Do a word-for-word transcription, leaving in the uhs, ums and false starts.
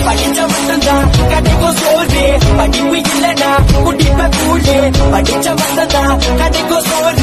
படிச்ச மட்டும்தான் கடைக்கும் சோறு படிப்பு இல்லனா குடிப்ப கூடு படிச்ச மட்டும்தான் கடைக்கும் சோறு